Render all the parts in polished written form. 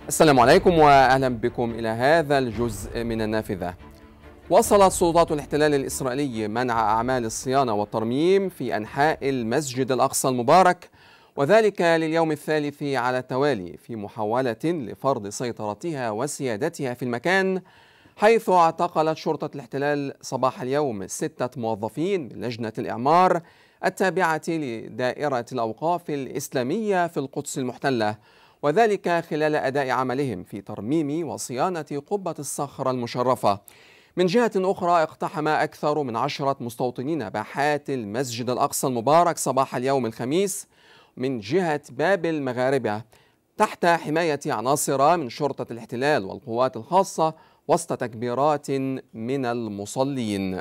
السلام عليكم وأهلا بكم إلى هذا الجزء من النافذة. وصلت سلطات الاحتلال الإسرائيلي منع أعمال الصيانة والترميم في أنحاء المسجد الأقصى المبارك، وذلك لليوم الثالث على التوالي في محاولة لفرض سيطرتها وسيادتها في المكان، حيث اعتقلت شرطة الاحتلال صباح اليوم 6 موظفين من لجنة الإعمار التابعة لدائرة الأوقاف الإسلامية في القدس المحتلة، وذلك خلال أداء عملهم في ترميم وصيانة قبة الصخرة المشرفة. من جهة أخرى، اقتحم أكثر من 10 مستوطنين باحات المسجد الأقصى المبارك صباح اليوم الخميس من جهة باب المغاربة تحت حماية عناصر من شرطة الاحتلال والقوات الخاصة وسط تكبيرات من المصلين.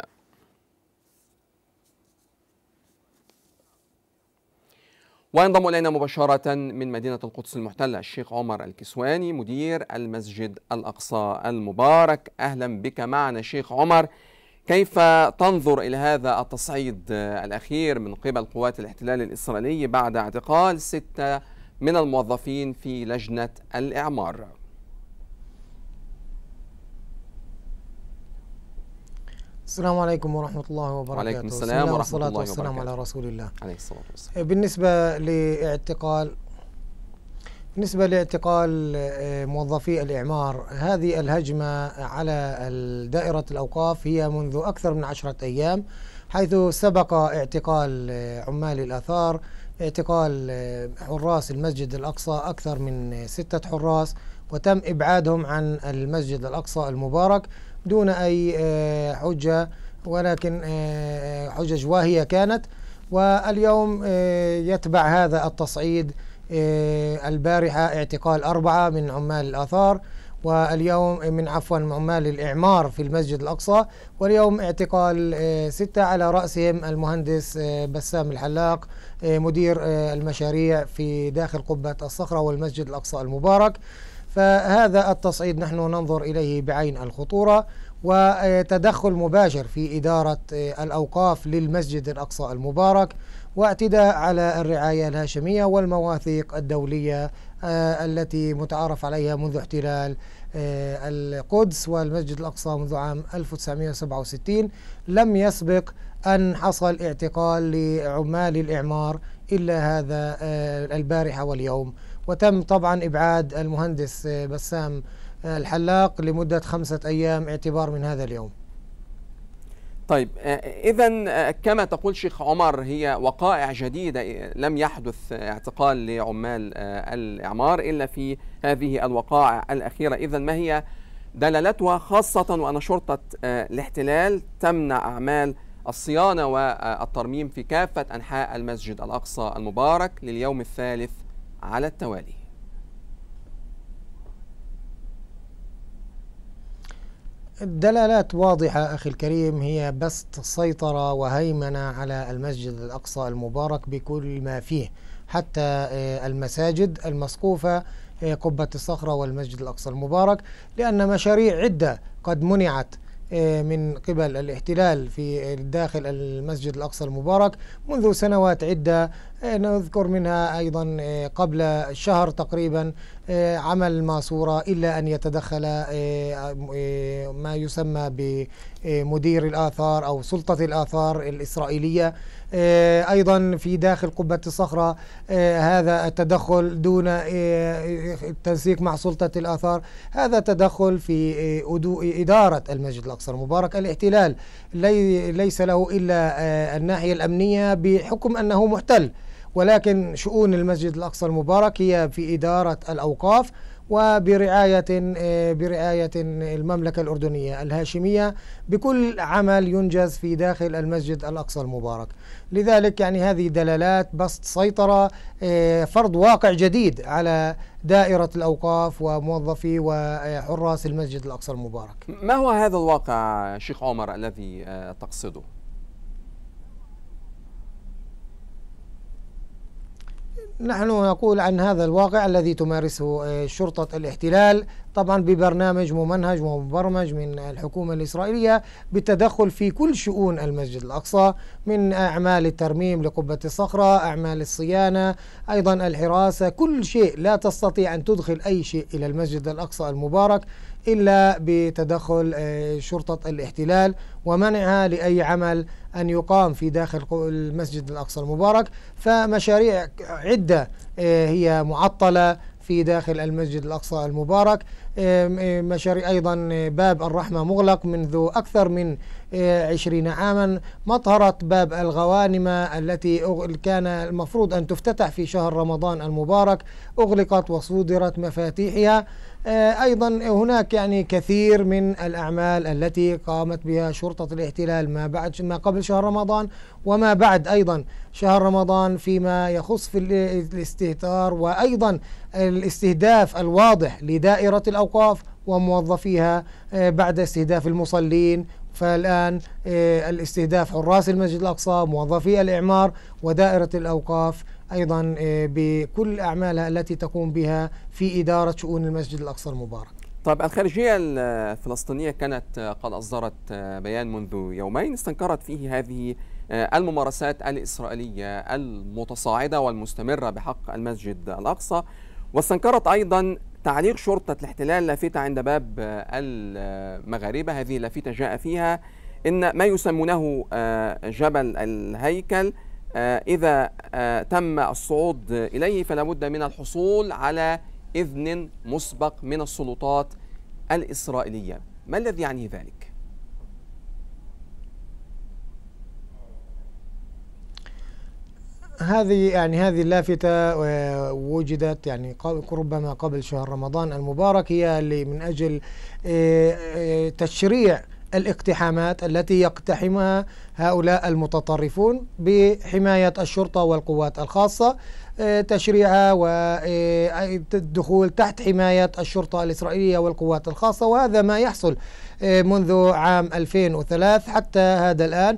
وينضم إلينا مباشرة من مدينة القدس المحتلة الشيخ عمر الكسواني مدير المسجد الأقصى المبارك. أهلا بك معنا شيخ عمر. كيف تنظر إلى هذا التصعيد الأخير من قبل قوات الاحتلال الإسرائيلي بعد اعتقال 6 من الموظفين في لجنة الإعمار؟ السلام عليكم ورحمة الله وبركاته. وعليكم السلام ورحمة الله وبركاته. والسلام على رسول الله عليه الصلاة والسلام. بالنسبة لاعتقال موظفي الإعمار، هذه الهجمة على دائرة الأوقاف هي منذ أكثر من 10 أيام، حيث سبق اعتقال عمال الآثار، اعتقال حراس المسجد الأقصى أكثر من 6 حراس، وتم إبعادهم عن المسجد الأقصى المبارك دون أي حجة، ولكن حجج واهية كانت. واليوم يتبع هذا التصعيد البارحة اعتقال 4 من عمال الآثار، واليوم من عمال الإعمار في المسجد الأقصى، واليوم اعتقال 6 على رأسهم المهندس بسام الحلاق مدير المشاريع في داخل قبة الصخرة والمسجد الأقصى المبارك. فهذا التصعيد نحن ننظر إليه بعين الخطورة، وتدخل مباشر في إدارة الأوقاف للمسجد الأقصى المبارك، واعتداء على الرعاية الهاشمية والمواثيق الدولية التي متعارف عليها منذ احتلال القدس والمسجد الأقصى منذ عام 1967. لم يسبق أن حصل اعتقال لعمال الإعمار إلا هذا البارحة واليوم، وتم طبعا إبعاد المهندس بسام الحلاق لمدة 5 أيام اعتبار من هذا اليوم. طيب، إذن كما تقول شيخ عمر هي وقائع جديدة، لم يحدث اعتقال لعمال الإعمار إلا في هذه الوقائع الأخيرة. إذن ما هي دلالتها، خاصة وأن شرطة الاحتلال تمنع أعمال الصيانة والترميم في كافة أنحاء المسجد الأقصى المبارك لليوم الثالث على التوالي؟ الدلالات واضحة أخي الكريم، هي بسط سيطرة وهيمنة على المسجد الأقصى المبارك بكل ما فيه، حتى المساجد المسقوفة قبة الصخرة والمسجد الأقصى المبارك، لأن مشاريع عدة قد منعت من قبل الاحتلال في داخل المسجد الأقصى المبارك منذ سنوات عدة. نذكر منها أيضا قبل شهر تقريبا عمل ماسورة، إلا أن يتدخل ما يسمى بمدير الآثار أو سلطة الآثار الإسرائيلية أيضا في داخل قبة الصخرة. هذا التدخل دون التنسيق مع سلطة الآثار، هذا تدخل في إدارة المسجد الأقصى المبارك. الاحتلال ليس له إلا الناحية الأمنية بحكم أنه محتل، ولكن شؤون المسجد الأقصى المبارك هي في إدارة الأوقاف وبرعاية المملكة الأردنية الهاشمية بكل عمل ينجز في داخل المسجد الأقصى المبارك. لذلك يعني هذه دلالات بسط سيطرة، فرض واقع جديد على دائرة الأوقاف وموظفي وحراس المسجد الأقصى المبارك. ما هو هذا الواقع شيخ عمر الذي تقصده؟ نحن نقول عن هذا الواقع الذي تمارسه شرطة الاحتلال، طبعا ببرنامج ممنهج ومبرمج من الحكومة الإسرائيلية بالتدخل في كل شؤون المسجد الأقصى، من أعمال الترميم لقبة الصخرة، أعمال الصيانة، أيضا الحراسة، كل شيء. لا تستطيع أن تدخل أي شيء إلى المسجد الأقصى المبارك إلا بتدخل شرطة الاحتلال ومنعها لأي عمل أن يقام في داخل المسجد الأقصى المبارك. فمشاريع عدة هي معطلة في داخل المسجد الأقصى المبارك. مشاريع أيضا باب الرحمة مغلق منذ أكثر من 20 عاما. مطهرة باب الغوانمة التي كان المفروض أن تفتتح في شهر رمضان المبارك أغلقت وصودرت مفاتيحها. أيضا هناك يعني كثير من الأعمال التي قامت بها شرطة الاحتلال ما قبل شهر رمضان وما بعد أيضا شهر رمضان فيما يخص في الاستهتار وأيضا الاستهداف الواضح لدائرة الأوقاف وموظفيها بعد استهداف المصلين. فالآن الاستهداف حراس المسجد الأقصى، موظفي الإعمار ودائرة الأوقاف أيضا بكل أعمالها التي تقوم بها في إدارة شؤون المسجد الأقصى المبارك. طيب، الخارجية الفلسطينية كانت قد أصدرت بيان منذ يومين استنكرت فيه هذه الممارسات الإسرائيلية المتصاعدة والمستمرة بحق المسجد الأقصى، واستنكرت أيضا تعليق شرطة الاحتلال لافتة عند باب المغاربة. هذه اللافتة جاء فيها إن ما يسمونه جبل الهيكل إذا تم الصعود إليه فلا بد من الحصول على إذن مسبق من السلطات الإسرائيلية. ما الذي يعني ذلك؟ هذه اللافتة وجدت يعني ربما قبل شهر رمضان المبارك، هي اللي من أجل تشريع الاقتحامات التي يقتحمها هؤلاء المتطرفون بحماية الشرطة والقوات الخاصة، تشريعها والدخول تحت حماية الشرطة الإسرائيلية والقوات الخاصة. وهذا ما يحصل منذ عام 2003 حتى هذا الآن،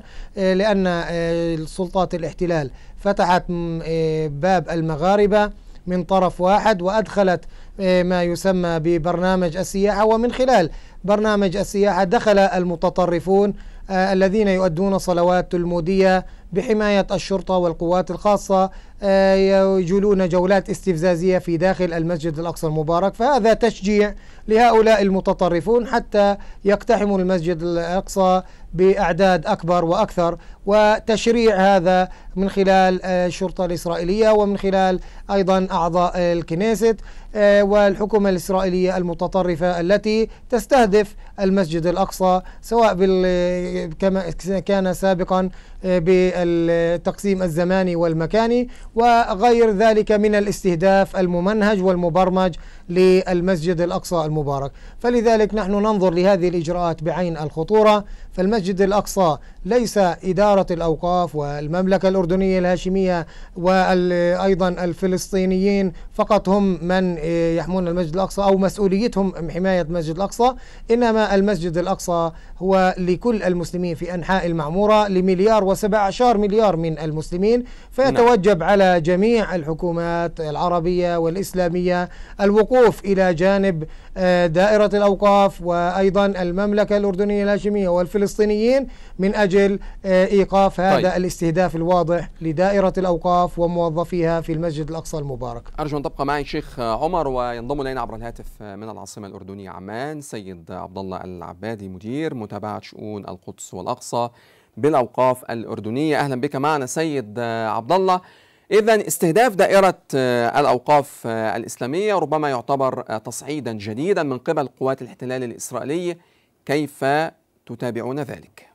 لأن سلطات الاحتلال فتحت باب المغاربة من طرف واحد وأدخلت ما يسمى ببرنامج السياحة، ومن خلال برنامج السياحة دخل المتطرفون الذين يؤدون صلوات تلمودية بحماية الشرطة والقوات الخاصة يجولون جولات استفزازية في داخل المسجد الأقصى المبارك. فهذا تشجيع لهؤلاء المتطرفون حتى يقتحموا المسجد الأقصى بأعداد أكبر وأكثر، وتشريع هذا من خلال الشرطة الإسرائيلية ومن خلال أيضا أعضاء الكنيست والحكومة الإسرائيلية المتطرفة التي تستهدف المسجد الأقصى، سواء كما كان سابقا بالتقسيم الزماني والمكاني وغير ذلك من الاستهداف الممنهج والمبرمج للمسجد الأقصى المبارك. فلذلك نحن ننظر لهذه الإجراءات بعين الخطورة. فالمسجد الأقصى ليس إدارة الأوقاف والمملكة الأردنية الهاشمية وأيضا الفلسطينيين فقط هم من يحمون المسجد الأقصى أو مسؤوليتهم حماية المسجد الأقصى، إنما المسجد الأقصى هو لكل المسلمين في أنحاء المعمورة، ل1.17 مليار من المسلمين. فيتوجب على جميع الحكومات العربية والإسلامية الوقوف إلى جانب دائرة الأوقاف وأيضا المملكة الأردنية الهاشمية والفلسطينيين من أجل إيقاف هذا الاستهداف الواضح لدائرة الأوقاف وموظفيها في المسجد الأقصى المبارك. أرجو أن تبقى معي شيخ عمر، وينضم إلينا عبر الهاتف من العاصمة الأردنية عمان سيد عبد الله العبادي، مدير متابعة شؤون القدس والأقصى بالأوقاف الأردنية. أهلا بك معنا سيد عبد الله. إذن استهداف دائرة الأوقاف الإسلامية ربما يعتبر تصعيدا جديدا من قبل قوات الاحتلال الإسرائيلي، كيف تتابعون ذلك؟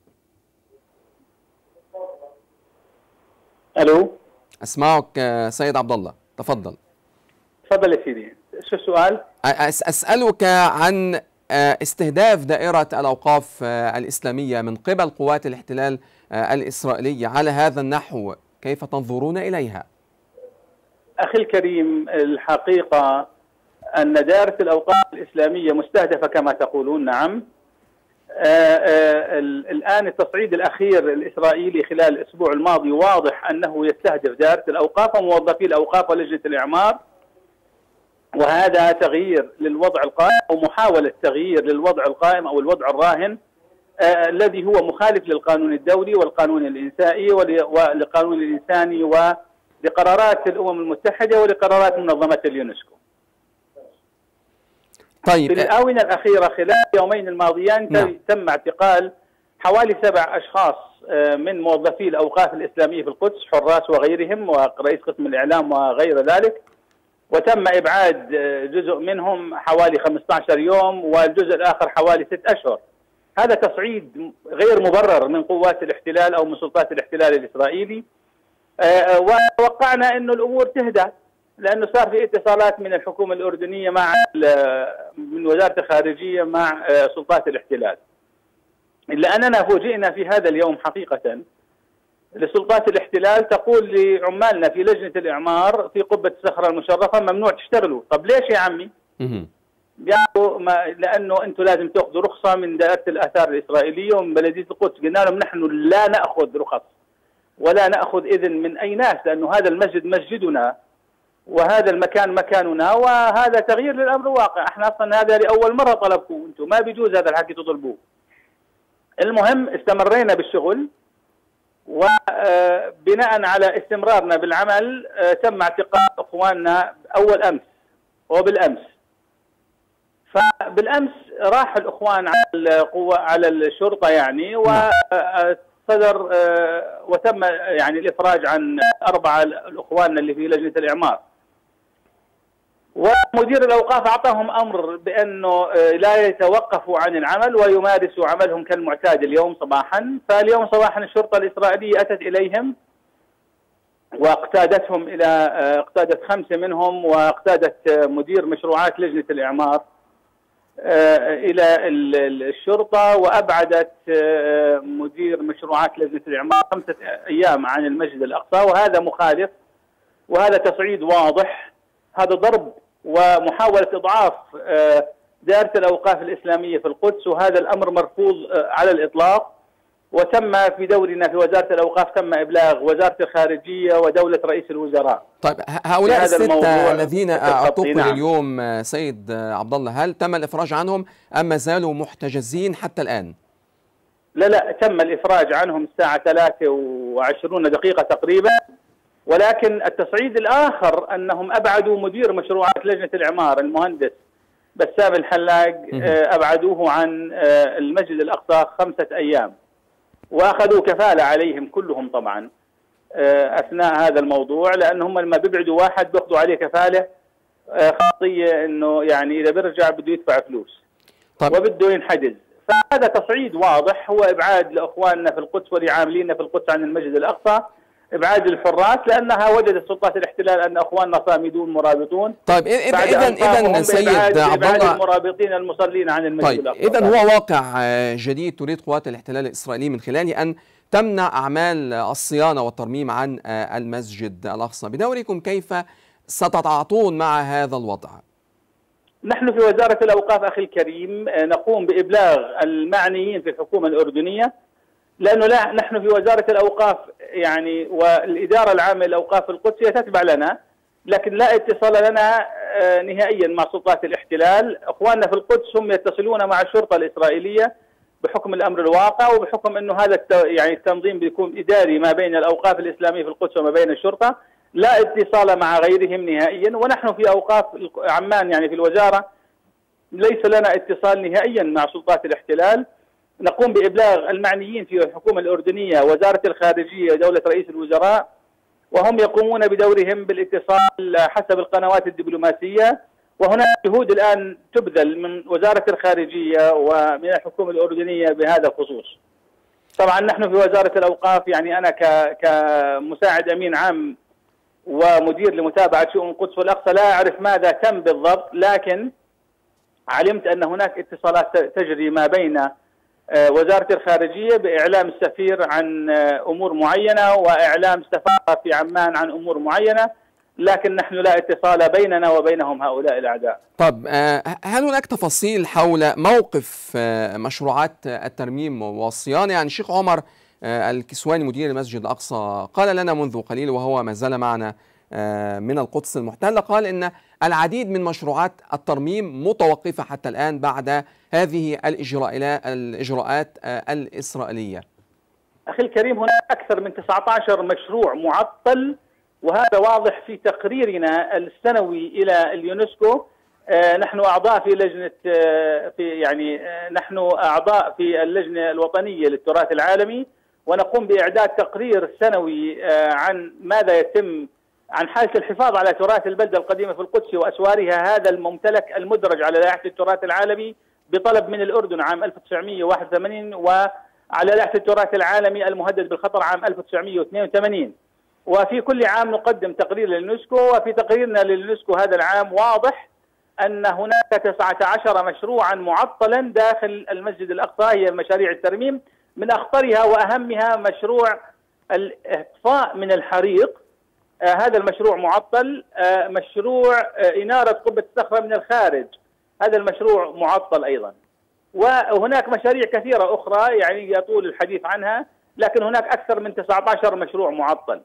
الو، اسمعك سيد عبد الله، تفضل. تفضل يا سيدي، شو السؤال؟ اسالك عن استهداف دائرة الأوقاف الإسلامية من قبل قوات الاحتلال الإسرائيلية على هذا النحو، كيف تنظرون إليها؟ أخي الكريم، الحقيقة أن دائرة الأوقاف الإسلامية مستهدفة كما تقولون، نعم. الآن التصعيد الأخير الإسرائيلي خلال الأسبوع الماضي واضح أنه يستهدف دائرة الأوقاف وموظفي الأوقاف ولجنة الإعمار، وهذا تغيير للوضع القائم أو محاولة تغيير للوضع القائم أو الوضع الراهن الذي هو مخالف للقانون الدولي والقانون الإنساني ولقانون الإنساني ولقرارات الأمم المتحدة ولقرارات منظمة اليونسكو. طيب في الآونة الأخيرة خلال اليومين الماضيين تم اعتقال حوالي 7 أشخاص من موظفي الأوقاف الإسلامية في القدس، حراس وغيرهم ورئيس قسم الإعلام وغير ذلك، وتم إبعاد جزء منهم حوالي 15 يوم والجزء الآخر حوالي 6 أشهر. هذا تصعيد غير مبرر من قوات الاحتلال أو من سلطات الاحتلال الإسرائيلي، وتوقعنا أنه الأمور تهدى لأنه صار في اتصالات من الحكومة الأردنية من وزارة الخارجية مع سلطات الاحتلال. إلا أننا فوجئنا في هذا اليوم حقيقة لسلطات الاحتلال تقول لعمالنا في لجنة الإعمار في قبة الصخرة المشرفة ممنوع تشتغلوا. طب ليش يا عمي؟ لأنه أنتم لازم تأخذوا رخصة من دائرة الآثار الإسرائيلية ومن بلدية القدس. قلنا لهم نحن لا نأخذ رخص ولا نأخذ إذن من أي ناس، لأنه هذا المسجد مسجدنا وهذا المكان مكاننا، وهذا تغيير للأمر الواقع. احنا أصلا هذا لأول مرة طلبكم، أنتم ما بيجوز هذا الحكي تطلبوه. المهم استمرينا بالشغل، وبناء على استمرارنا بالعمل تم اعتقال اخواننا اول امس وبالامس. فبالامس راح الاخوان على القوه على الشرطه يعني، وصدر وتم يعني الافراج عن 4 الاخوان اللي في لجنه الاعمار. ومدير الأوقاف أعطاهم أمر بأنه لا يتوقفوا عن العمل ويمارسوا عملهم كالمعتاد اليوم صباحا. فاليوم صباحا الشرطة الإسرائيلية أتت إليهم واقتادتهم اقتادت 5 منهم، واقتادت مدير مشروعات لجنة الإعمار إلى الشرطة، وأبعدت مدير مشروعات لجنة الإعمار 5 أيام عن المسجد الأقصى. وهذا مخالف، وهذا تصعيد واضح، هذا ضرب ومحاولة إضعاف دائرة الأوقاف الإسلامية في القدس، وهذا الأمر مرفوض على الإطلاق. وتم في دورنا في وزارة الأوقاف تم إبلاغ وزارة الخارجية ودولة رئيس الوزراء. طيب هؤلاء ال6 الذين اعتقلوا اليوم سيد عبد الله، هل تم الإفراج عنهم أم ما زالوا محتجزين حتى الآن؟ لا تم الإفراج عنهم الساعة 23 دقيقة تقريبا، ولكن التصعيد الآخر أنهم أبعدوا مدير مشروعات لجنة الإعمار المهندس بسام الحلاق، أبعدوه عن المسجد الأقصى 5 أيام، وأخذوا كفالة عليهم كلهم طبعا أثناء هذا الموضوع، لأنهم لما بيبعدوا واحد بيأخذوا عليه كفالة خاصية أنه يعني إذا بيرجع بده يدفع فلوس وبده ينحجز. فهذا تصعيد واضح، هو إبعاد لأخواننا في القدس ولعاملينا في القدس عن المسجد الأقصى، إبعاد الحراس، لأنها وجدت سلطات الاحتلال أن أخواننا صامدون مرابطون. طيب إذا سيد عبد الله، المرابطين المصلين عن المسجد الأقصى. إذا هو واقع جديد تريد قوات الاحتلال الإسرائيلي من خلاله أن تمنع أعمال الصيانة والترميم عن المسجد الأقصى. بدوركم كيف ستتعاطون مع هذا الوضع؟ نحن في وزارة الأوقاف أخي الكريم نقوم بإبلاغ المعنيين في الحكومة الأردنية، لأنه نحن في وزارة الأوقاف يعني والإدارة العامة للأوقاف القدسية تتبع لنا، لكن لا اتصال لنا نهائيا مع سلطات الاحتلال. أخواننا في القدس هم يتصلون مع الشرطة الإسرائيلية بحكم الأمر الواقع، وبحكم أنه هذا يعني التنظيم بيكون إداري ما بين الأوقاف الإسلامية في القدس وما بين الشرطة، لا اتصال مع غيرهم نهائيا. ونحن في أوقاف عمان يعني في الوزارة ليس لنا اتصال نهائيا مع سلطات الاحتلال. نقوم بإبلاغ المعنيين في الحكومة الأردنية وزارة الخارجية ودولة رئيس الوزراء، وهم يقومون بدورهم بالاتصال حسب القنوات الدبلوماسية. وهناك جهود الآن تبذل من وزارة الخارجية ومن الحكومة الأردنية بهذا الخصوص. طبعا نحن في وزارة الأوقاف يعني أنا كمساعد أمين عام ومدير لمتابعة شؤون القدس والأقصى لا أعرف ماذا تم بالضبط، لكن علمت أن هناك اتصالات تجري ما بين وزارة الخارجية بإعلام السفير عن أمور معينة، وإعلام السفارة في عمان عن أمور معينة، لكن نحن لا اتصال بيننا وبينهم هؤلاء الأعداء. طب هل هناك تفاصيل حول موقف مشروعات الترميم والصيانة؟ يعني الشيخ عمر الكسواني مدير المسجد الأقصى قال لنا منذ قليل وهو ما زال معنا من القدس المحتلة، قال إن العديد من مشروعات الترميم متوقفة حتى الآن بعد هذه الإجراءات الإسرائيلية. أخي الكريم، هناك أكثر من 19 مشروع معطل، وهذا واضح في تقريرنا السنوي إلى اليونسكو. نحن أعضاء في لجنة نحن أعضاء في اللجنة الوطنية للتراث العالمي، ونقوم بإعداد تقرير سنوي عن ماذا يتم عن حالة الحفاظ على تراث البلدة القديمة في القدس وأسوارها، هذا الممتلك المدرج على لائحة التراث العالمي بطلب من الأردن عام 1981 وعلى لائحة التراث العالمي المهدد بالخطر عام 1982. وفي كل عام نقدم تقرير لليونسكو، وفي تقريرنا لليونسكو هذا العام واضح أن هناك 19 مشروعا معطلا داخل المسجد الأقصى، هي مشاريع الترميم. من أخطرها وأهمها مشروع الإطفاء من الحريق، هذا المشروع معطل. مشروع إنارة قبة الصخرة من الخارج، هذا المشروع معطل أيضا. وهناك مشاريع كثيرة أخرى يعني يطول الحديث عنها، لكن هناك أكثر من 19 مشروع معطل.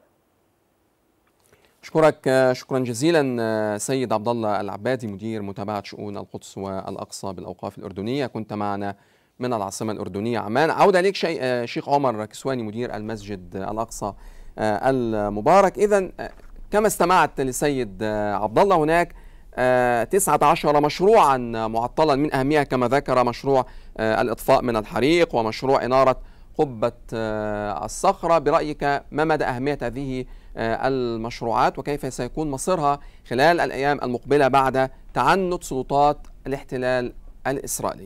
أشكرك شكرا جزيلا سيد عبد الله العبادي مدير متابعة شؤون القدس والأقصى بالأوقاف الأردنية، كنت معنا من العاصمة الأردنية عمان. عودة إليك شيخ عمر كسواني مدير المسجد الأقصى المبارك. إذن كما استمعت لسيد عبد الله، هناك 19 مشروعا معطلا، من أهمها كما ذكر مشروع الإطفاء من الحريق ومشروع إنارة قبة الصخرة. برأيك ما مدى أهمية هذه المشروعات وكيف سيكون مصيرها خلال الأيام المقبلة بعد تعنت سلطات الاحتلال الإسرائيلي؟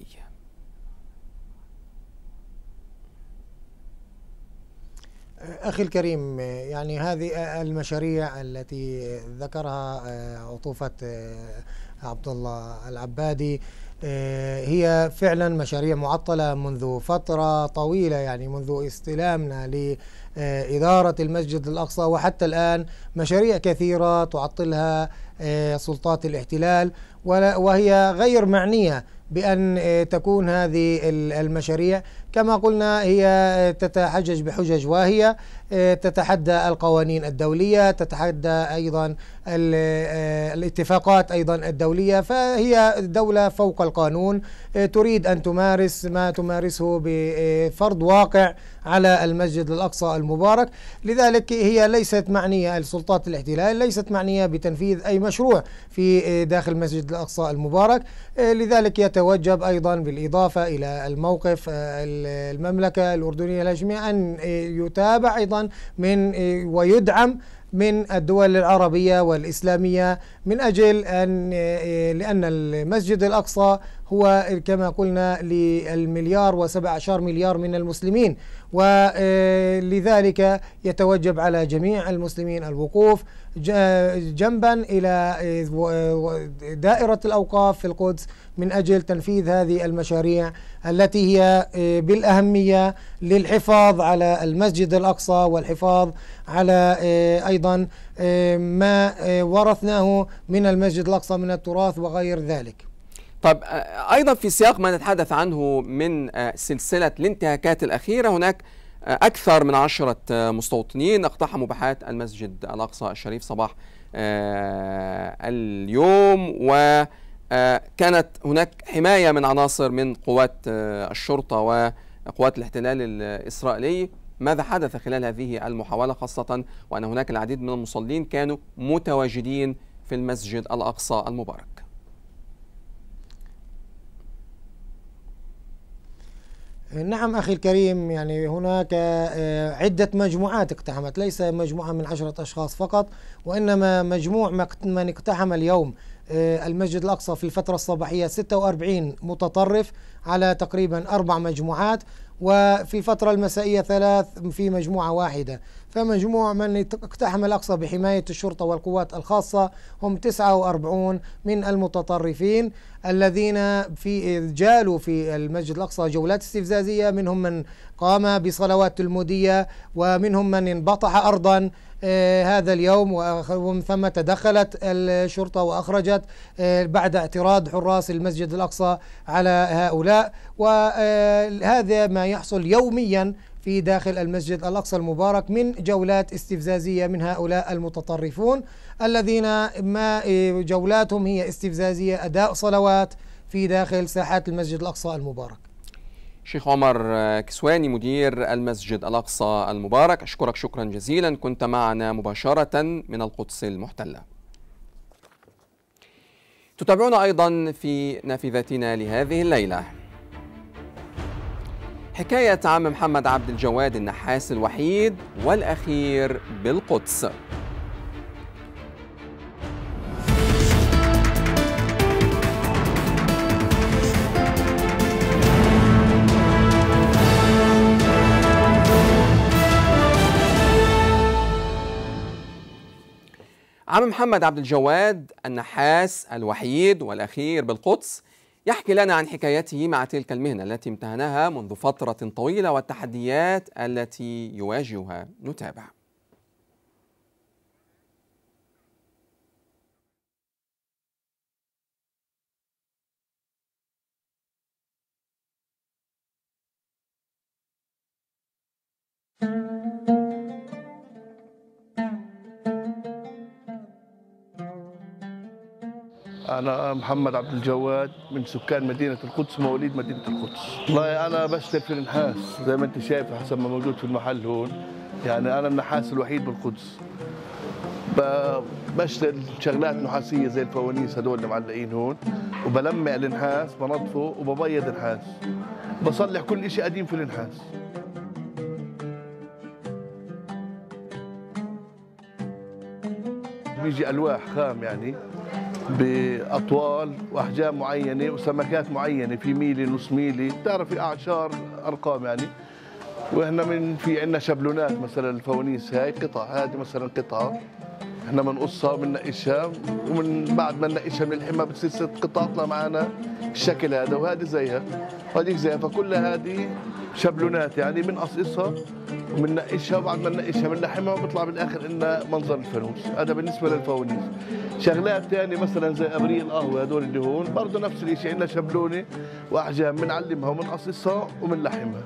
أخي الكريم، يعني هذه المشاريع التي ذكرها عطوفة عبد الله العبادي هي فعلا مشاريع معطلة منذ فترة طويلة، يعني منذ استلامنا لإدارة المسجد الأقصى وحتى الآن مشاريع كثيرة تعطلها سلطات الاحتلال، وهي غير معنية بأن تكون هذه المشاريع كما قلنا هي تتحجج بحجج واهية، تتحدى القوانين الدولية، تتحدى أيضا الاتفاقات أيضا الدولية، فهي دولة فوق القانون تريد أن تمارس ما تمارسه بفرض واقع على المسجد الأقصى المبارك. لذلك هي ليست معنية، السلطات الاحتلال ليست معنية بتنفيذ أي مشروع في داخل المسجد الأقصى المبارك. لذلك يتوجب أيضا بالإضافة إلى الموقف المملكة الأردنية الهاشمية أن يتابع أيضا ويدعم من الدول العربية والإسلامية من أجل لأن المسجد الأقصى هو كما قلنا ل1.17 مليار من المسلمين، ولذلك يتوجب على جميع المسلمين الوقوف جنبا إلى دائرة الأوقاف في القدس من أجل تنفيذ هذه المشاريع التي هي بالأهمية للحفاظ على المسجد الأقصى والحفاظ على أيضا ما ورثناه من المسجد الأقصى من التراث وغير ذلك. طب أيضا في سياق ما نتحدث عنه من سلسلة الانتهاكات الأخيرة، هناك أكثر من 10 مستوطنين اقتحموا باحات المسجد الأقصى الشريف صباح اليوم، وكانت هناك حماية من عناصر من قوات الشرطة وقوات الاحتلال الإسرائيلي. ماذا حدث خلال هذه المحاولة، خاصة وأن هناك العديد من المصلين كانوا متواجدين في المسجد الأقصى المبارك؟ نعم أخي الكريم، يعني هناك عدة مجموعات اقتحمت، ليس مجموعة من 10 أشخاص فقط، وإنما مجموع من اقتحم اليوم المسجد الأقصى في الفترة الصباحية 46 متطرف على تقريبا 4 مجموعات، وفي الفترة المسائية 3 في مجموعة واحدة. فمجموع من اقتحم الأقصى بحماية الشرطة والقوات الخاصة هم 49 من المتطرفين الذين جالوا في المسجد الأقصى جولات استفزازية، منهم من قام بصلوات تلمودية، ومنهم من انبطح أرضا هذا اليوم، ومن ثم تدخلت الشرطة وأخرجت بعد اعتراض حراس المسجد الأقصى على هؤلاء. وهذا ما يحصل يوميا في داخل المسجد الأقصى المبارك من جولات استفزازية من هؤلاء المتطرفون الذين ما جولاتهم هي استفزازية، أداء صلوات في داخل ساحات المسجد الأقصى المبارك. شيخ عمر كسواني مدير المسجد الأقصى المبارك، أشكرك شكرا جزيلا، كنت معنا مباشرة من القدس المحتلة. تتابعون أيضا في نافذتنا لهذه الليلة حكاية عم محمد عبد الجواد النحاس الوحيد والأخير بالقدس. عم محمد عبد الجواد النحاس الوحيد والأخير بالقدس يحكي لنا عن حكايته مع تلك المهنة التي امتهنها منذ فترة طويلة والتحديات التي يواجهها. نتابع. أنا محمد عبد الجواد من سكان مدينة القدس، مواليد مدينة القدس. والله أنا بشتغل في النحاس زي ما أنت شايف حسب ما موجود في المحل هون، يعني أنا النحاس الوحيد بالقدس. بشتغل شغلات نحاسية زي الفوانيس هدول اللي معلقين هون، وبلمع النحاس بنظفه وببيض النحاس، بصلح كل شيء قديم في النحاس. بيجي ألواح خام يعني بأطوال وأحجام معينة وسمكات معينة، في ميلي نص ميلي، بتعرفي أعشار أرقام يعني. وإحنا في عندنا شبلونات مثلا الفوانيس، هاي قطع، هذه مثلا قطعة إحنا بنقصها بننقشها، ومن بعد ما ننقشها بنلحمها بتصير 6 قطع تطلع معنا الشكل هذا، وهذه زيها وهذيك زيها، فكل هذه شبلونات يعني بنقصقصها وبننقشها، وبعد ما ننقشها بنلحمها وبيطلع بالاخر لنا منظر الفانوس. هذا بالنسبه للفوانيس. شغلات ثانيه مثلا زي ابريق القهوه هذول اللي هون برضه نفس الشيء، عندنا شبلونه واحجام بنعلمها وبنقصقصها وبنلحمها.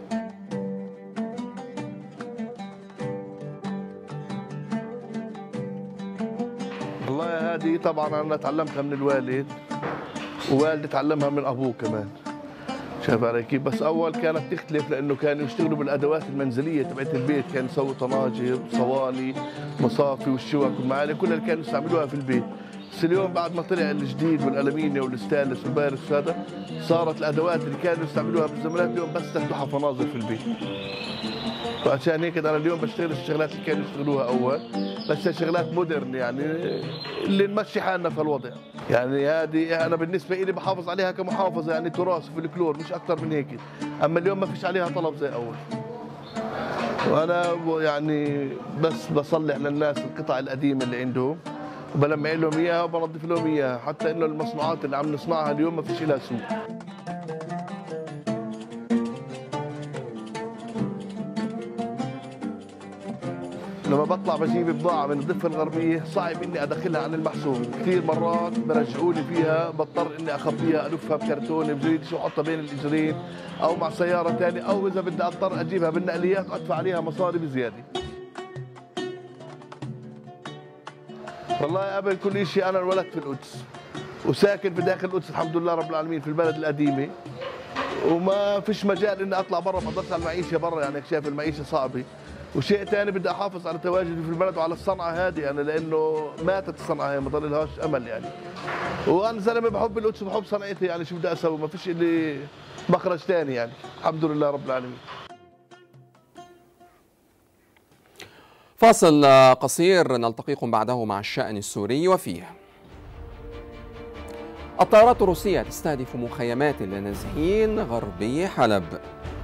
والله هذه طبعا انا تعلمتها من الوالد، ووالدي تعلمها من ابوه كمان. شايف علي كيف؟ بس اول كانت تختلف لانه كانوا يشتغلوا بالادوات المنزليه تبعت البيت، كانوا يسووا طناجر، صواني، مصافي والشوك والمعالق كلها اللي كانوا يستعملوها في البيت. بس اليوم بعد ما طلع الجديد والالمنيوم والستانلس والبايركس وهذا، صارت الادوات اللي كانوا يستعملوها بالزمانات اليوم بس تفتحها فناظر في البيت. فعشان هيك انا اليوم بشتغل الشغلات اللي كانوا يشتغلوها اول، بس شغلات مودرن يعني اللي نمشي حالنا في الوضع. يعني هذه انا بالنسبه لي بحافظ عليها كمحافظه، يعني تراث في الكلور مش اكثر من هيك. اما اليوم ما فيش عليها طلب زي اول. وانا يعني بس بصلح للناس القطع القديمه اللي عندهم وبلمع لهم اياها وبنظف لهم اياها، حتى انه المصنوعات اللي عم نصنعها اليوم ما فيش لها سوق. لما بطلع بجيب بضاعة من الضفة الغربية صعب إني أدخلها عن المحسوب، كثير مرات برجعوني فيها بضطر إني أخبيها ألفها بكرتون بجريد شو أحطها بين الإجرين أو مع سيارة ثانية، أو إذا بدي أضطر أجيبها بالنقليات وأدفع عليها مصاري بزيادة. والله قبل كل شيء أنا انولدت في القدس وساكن في داخل القدس الحمد لله رب العالمين في البلد القديمة، وما فيش مجال إني أطلع برا، ما بقدرش على المعيشة برا، يعني شايف المعيشة صعبة. وشيء ثاني بدي احافظ على تواجدي في البلد وعلى الصنعه هذه يعني، لانه ماتت الصنعه هي ما ضل لهاش امل يعني. وانا زلمه بحب القدس وبحب صنعتي، يعني شو بدي اسوي؟ ما فيش لي مخرج ثاني يعني، الحمد لله رب العالمين. فاصل قصير نلتقيكم بعده مع الشأن السوري وفيه. الطائرات الروسية تستهدف مخيمات للنازحين غربي حلب.